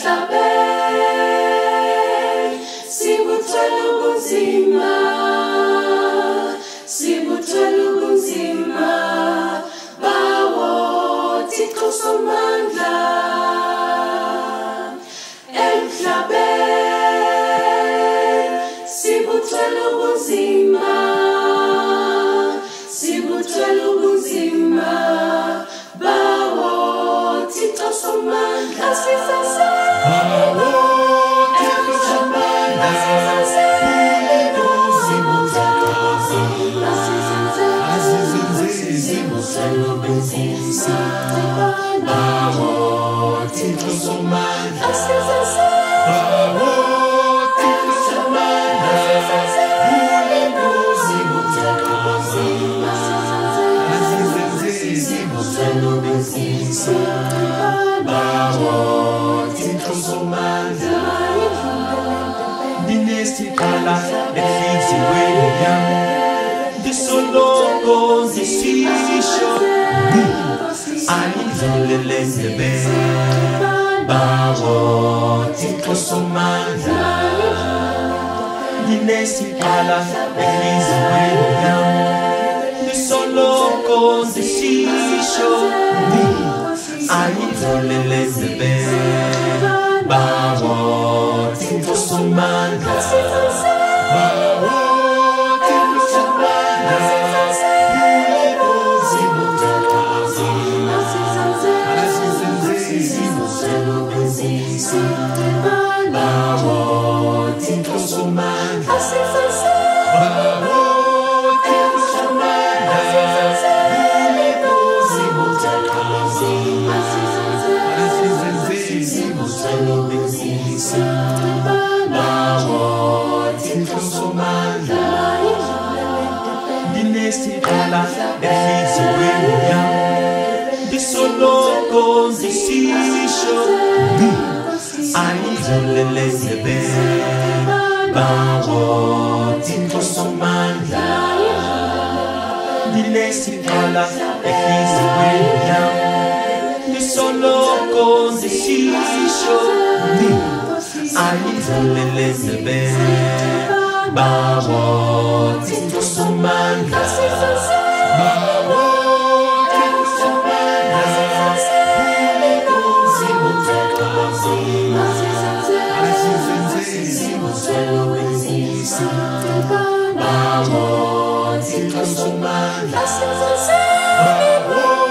emhlabeni sibuthwele ubunzima, sibuthwele ubunzima bawo Thixo Somandla. Emhlabeni sibuthwele ubunzima, sibuthwele ubunzima bawo Thixo Somandla. Bawo Thixo Somandla, sibuthwele ubunzima bawo Thixo Somandla. Bawo Thixo Somandla, sibuthwele ubunzima bawo Thixo Somandla. Ndinesikhala enhliziyweni yami, ndisoloko ndisisho ayidlulele endlebeni bawo Thixo Somandla. Ndinesikhala enhliziyweni yami, ndisoloko ndisisho ayidlulele endlebeni bawo Thixo Somandla. Bawo Thixo Somandla, sibuthwele ubunzima bawo Thixo Somandla. Bawo Thixo Somandla, sibuthwele ubunzima bawo Thixo Somandla. Ndinesikhala enhliziyweni yami, ndisoloko ndisisho ayidlulele endlebeni bawo Thixo Somandla. Ndinesikhala enhliziyweni yami, ndisoloko ndisisho ayidlulele endlebeni bawo Thixo Somandla. Bawo Thixo Somandla, sibuthwele ubunzima bawo Thixo Somandla.